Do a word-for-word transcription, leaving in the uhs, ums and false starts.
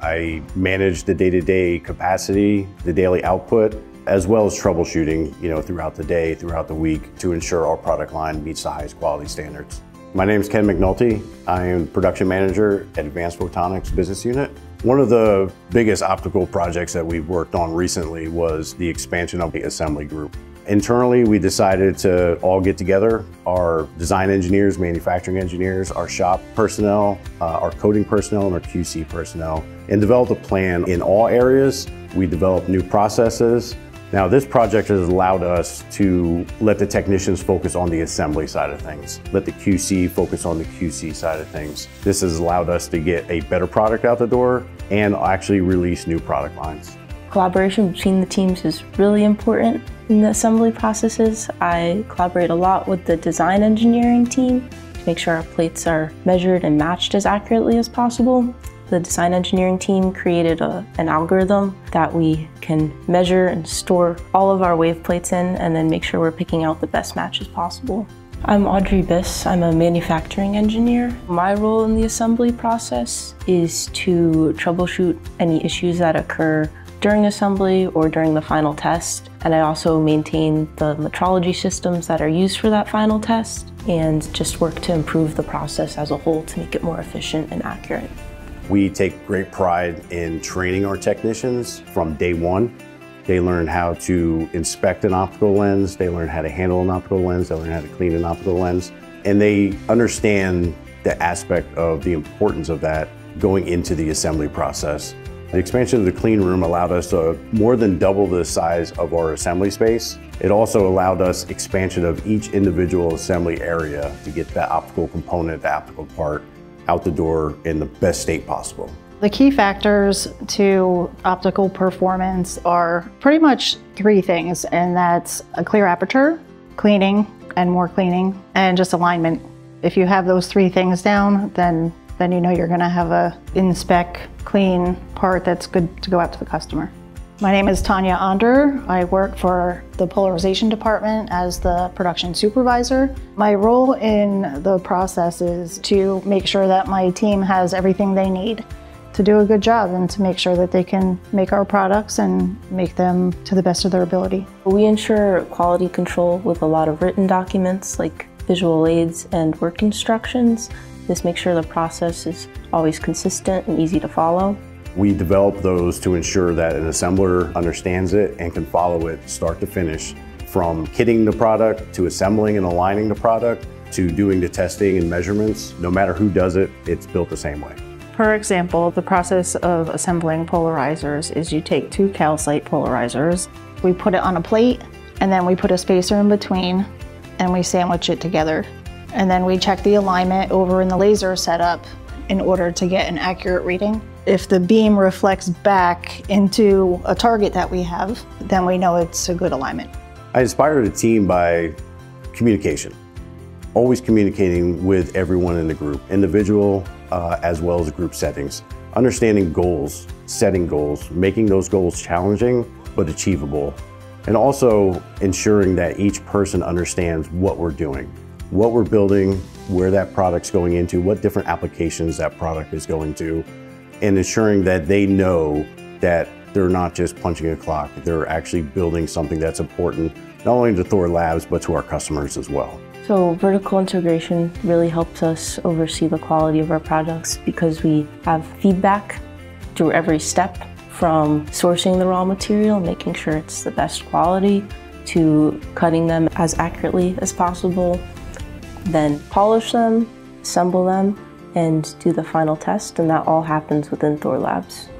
I manage the day-to-day capacity, the daily output, as well as troubleshooting, you know, throughout the day, throughout the week, to ensure our product line meets the highest quality standards. My name is Ken McNulty. I am production manager at Advanced Photonics business unit. One of the biggest optical projects that we've worked on recently was the expansion of the assembly group. Internally, we decided to all get together, our design engineers, manufacturing engineers, our shop personnel, uh, our coding personnel, and our Q C personnel, and develop a plan in all areas. We developed new processes. Now, this project has allowed us to let the technicians focus on the assembly side of things, let the Q C focus on the Q C side of things. This has allowed us to get a better product out the door and actually release new product lines. Collaboration between the teams is really important in the assembly processes. I collaborate a lot with the design engineering team to make sure our plates are measured and matched as accurately as possible. The design engineering team created a, an algorithm that we can measure and store all of our wave plates in and then make sure we're picking out the best matches possible. I'm Audrey Biss. I'm a manufacturing engineer. My role in the assembly process is to troubleshoot any issues that occur during assembly or during the final test. And I also maintain the metrology systems that are used for that final test and just work to improve the process as a whole to make it more efficient and accurate. We take great pride in training our technicians from day one. They learn how to inspect an optical lens, they learn how to handle an optical lens, they learn how to clean an optical lens, and they understand the aspect of the importance of that going into the assembly process. The expansion of the clean room allowed us to more than double the size of our assembly space. It also allowed us expansion of each individual assembly area to get that optical component, the optical part, out the door in the best state possible. The key factors to optical performance are pretty much three things, and that's a clear aperture, cleaning and more cleaning, and just alignment. If you have those three things down, then then you know you're gonna have a in-spec, clean part that's good to go out to the customer. My name is Tanya Onder. I work for the polarization department as the production supervisor. My role in the process is to make sure that my team has everything they need to do a good job and to make sure that they can make our products and make them to the best of their ability. We ensure quality control with a lot of written documents like visual aids and work instructions. This makes sure the process is always consistent and easy to follow. We develop those to ensure that an assembler understands it and can follow it start to finish, from kitting the product to assembling and aligning the product to doing the testing and measurements. No matter who does it, it's built the same way. For example, the process of assembling polarizers is you take two calcite polarizers, we put it on a plate, and then we put a spacer in between, and we sandwich it together. And then we check the alignment over in the laser setup in order to get an accurate reading. If the beam reflects back into a target that we have, then we know it's a good alignment. I inspire the team by communication. Always communicating with everyone in the group, individual uh, as well as group settings. Understanding goals, setting goals, making those goals challenging but achievable. And also ensuring that each person understands what we're doing, what we're building, where that product's going into, what different applications that product is going to, and ensuring that they know that they're not just punching a clock, they're actually building something that's important, not only to Thorlabs, but to our customers as well. So vertical integration really helps us oversee the quality of our products because we have feedback through every step, from sourcing the raw material, making sure it's the best quality, to cutting them as accurately as possible, then polish them, assemble them, and do the final test, and that all happens within Thorlabs.